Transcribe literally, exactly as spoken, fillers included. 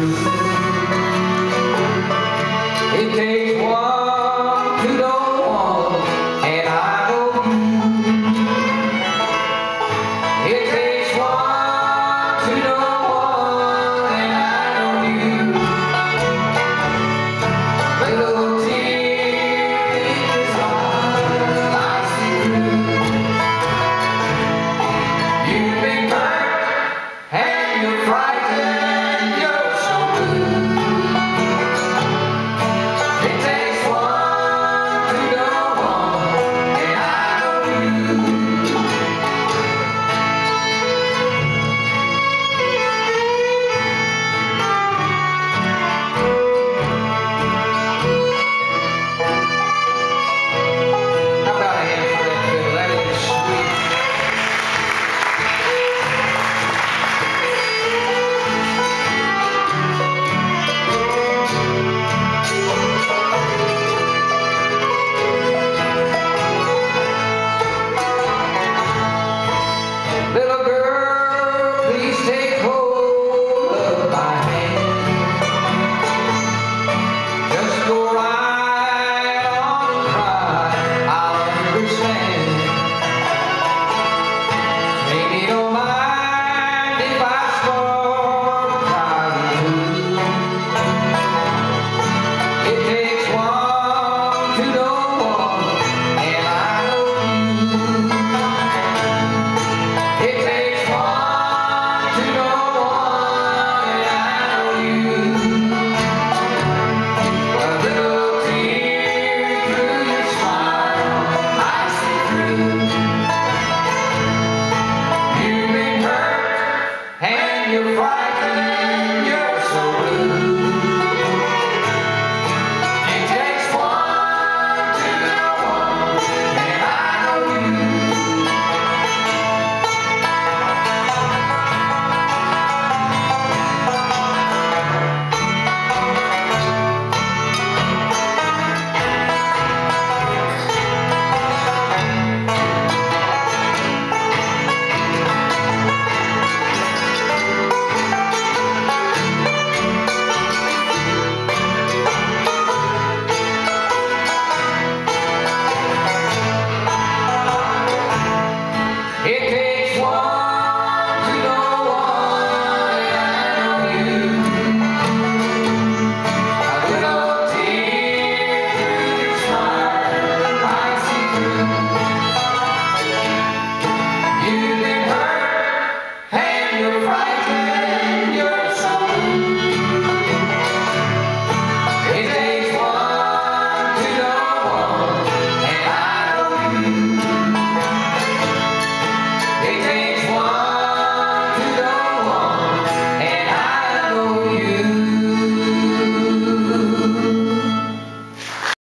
It takes one to know one, and I know you. It takes one to know one, and I know you. Little tear in his eyes, I see through. You've been hurt, and you're frightened, you're so blue. It takes one to know one, and I know you. How about a hand for that fiddle? That is sweet. Little girl, please take hold of my hand. Just go right on and cry, I'll understand. Maybe you don't mind if I start crying too. It takes one to know one, and I know you. It takes one to know one, and I know you. A little tear through your smile, I see through. You've been hurt, and you're frightened, you're